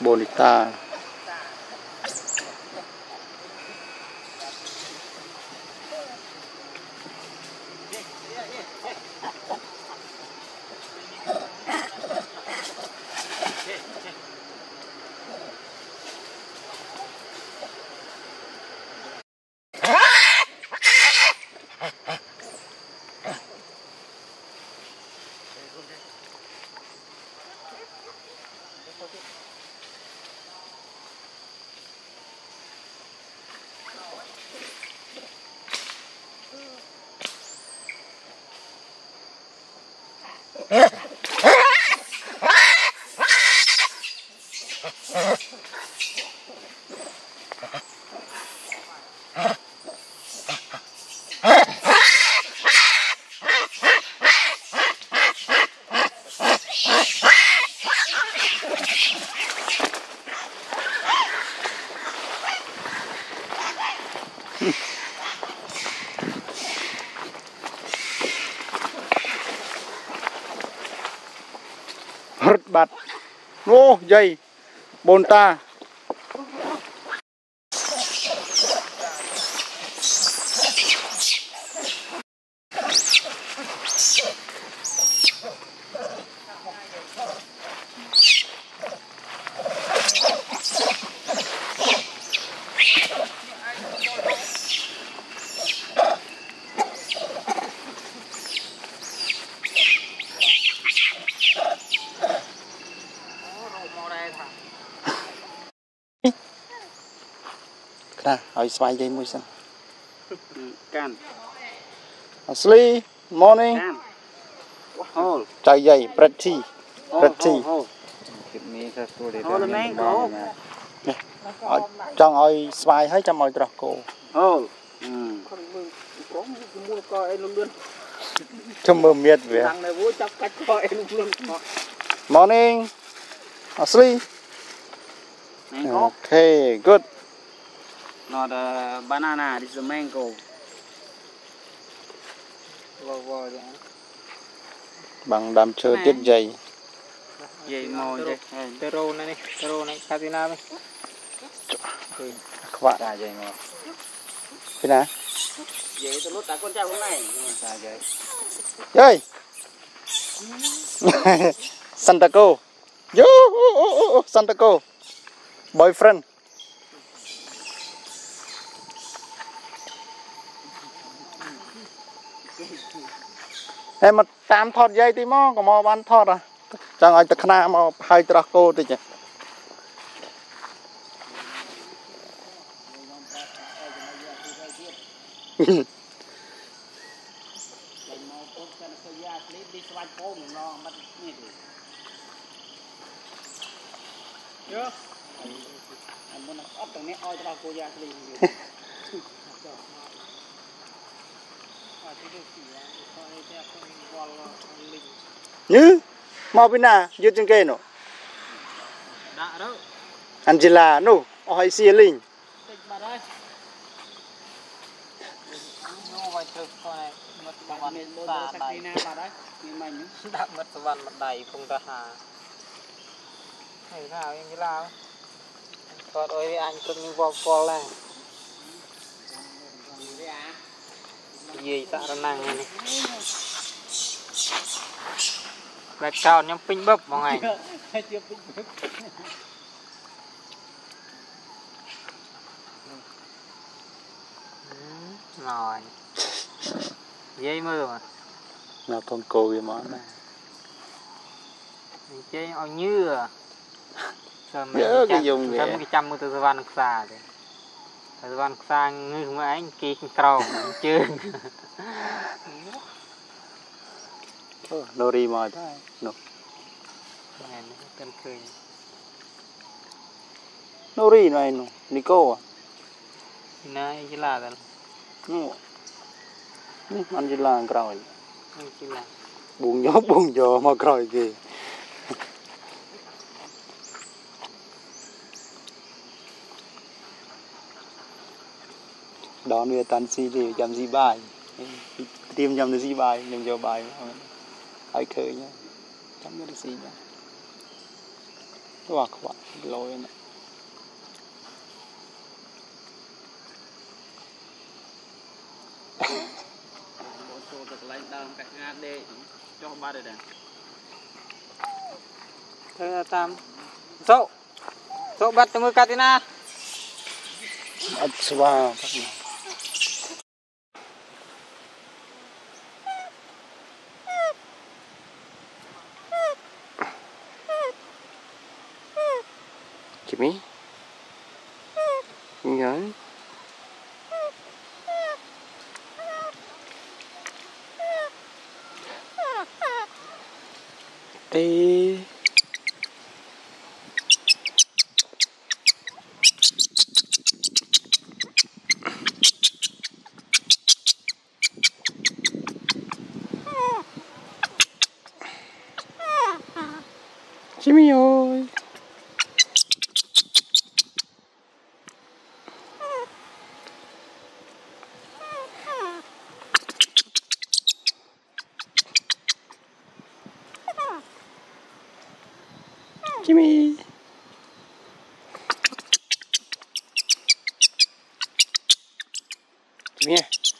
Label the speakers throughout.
Speaker 1: bonita hurt bạt ô dây bonta nè, hỏi xoay dây môi xanh.
Speaker 2: Can.
Speaker 1: Asli, morning.
Speaker 2: Can. Hold.
Speaker 1: Trái dây, pretty. Pretty.
Speaker 2: Hold the mango.
Speaker 1: Trong ơi xoay hết trong ơi trọc cô.
Speaker 2: Hold.
Speaker 1: Trong mơ miệt vậy. Morning. Asli.
Speaker 2: Mango.
Speaker 1: Okay, good.
Speaker 2: Not a banana, this is a mango.
Speaker 1: Bằng đam chơi tiết dây.
Speaker 2: Dây màu dây.
Speaker 3: Tero này, Katina này.
Speaker 1: Các bạn.
Speaker 2: Ra dây màu.
Speaker 1: Thế nào?
Speaker 2: Dây tôi lút ta con trai hôm nay. Ra dây.
Speaker 1: Dây. Santaco. Yo, Santaco. Boyfriend. Em mà tam thọt dây tí mò, có mò bán thọt à. Chẳng ai tạc nà mà hai trạc cô tí chứ. Như mau bên nào dưới chân cây nó
Speaker 3: Đã đâu
Speaker 1: Angela nó hỏi xìa linh
Speaker 3: đã mất văn mặt đầy không ta hà nào anh chứ lao còn ơi anh cứ như vòng co này gì ta đang năng này bạch cao nhóm pin bắp vào ngày rồi dây mưa mà
Speaker 1: nào thôn cô với món này
Speaker 3: chơi ao như à
Speaker 1: nhớ cái dùng gì
Speaker 3: cái trăm mươi từ van xa thì từ van xa ngư mà anh kia trâu chưa
Speaker 1: nori mỏi tay nó
Speaker 3: cần cười
Speaker 1: nori này nó Nico à
Speaker 3: này chỉ là
Speaker 1: Angela còi
Speaker 3: chỉ là
Speaker 1: buông gió mà còi kì đón về tan si thì chăm gì bài tìm nhầm gì bài nhầm cho bài ai khơi nhá chăm được gì nhá Wow, các bạn lôi này.
Speaker 2: bộ số được lấy đam cách ngát đi cho ba đời đàn
Speaker 3: thế là tam số số bắt cho mưa Katina
Speaker 1: Ất sva các bạn. Jimmy. Nhớ. Đi. Jimmy ơi. Jimmy. Jimmy.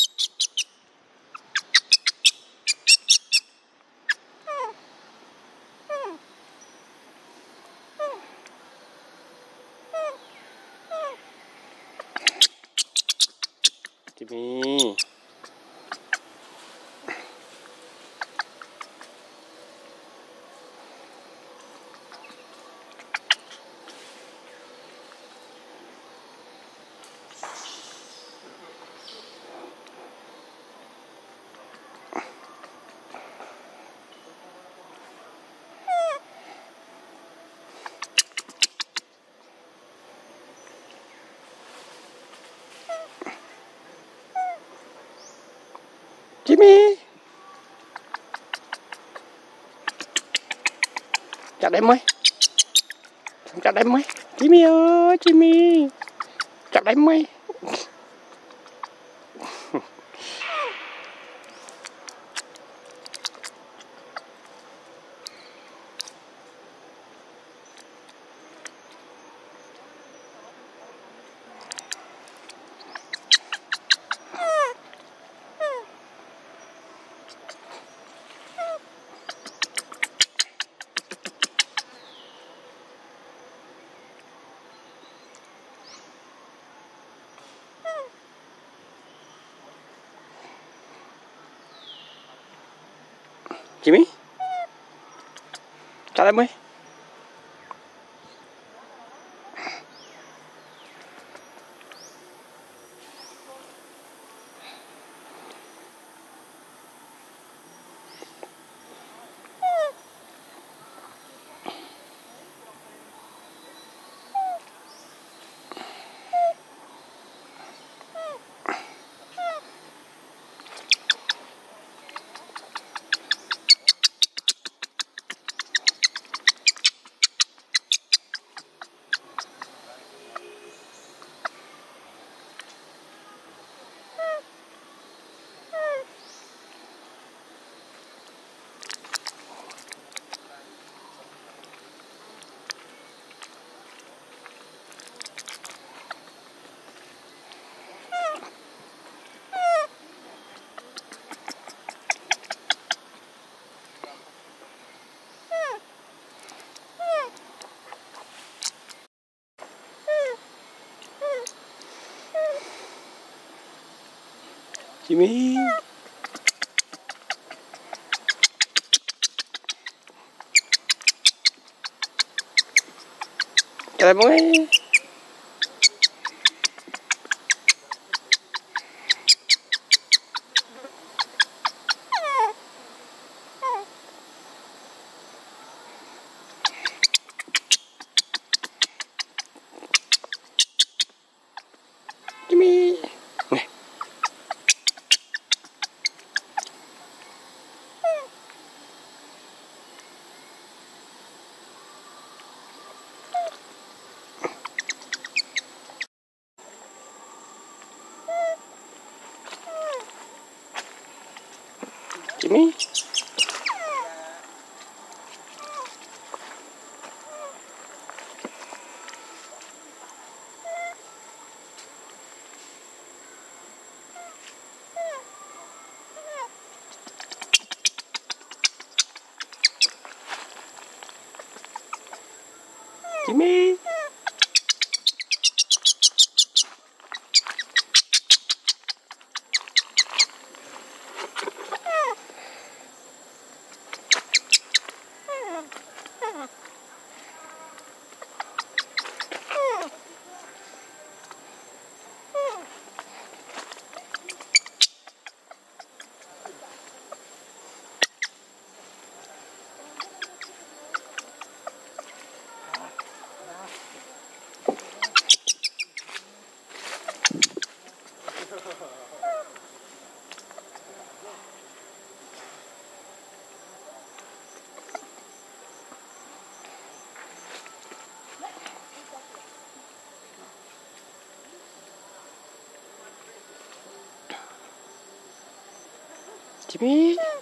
Speaker 1: Jimmy. Jimmy. Chặt em ơi. Chặt em ơi. Jimmy ơi, Jimmy. Chặt em ơi. Jimmy. Chặt em ơi. Jimmy. Chặt em ơi. Jimmy. Nè. Jimmy.
Speaker 4: Jimmy. Jimmy.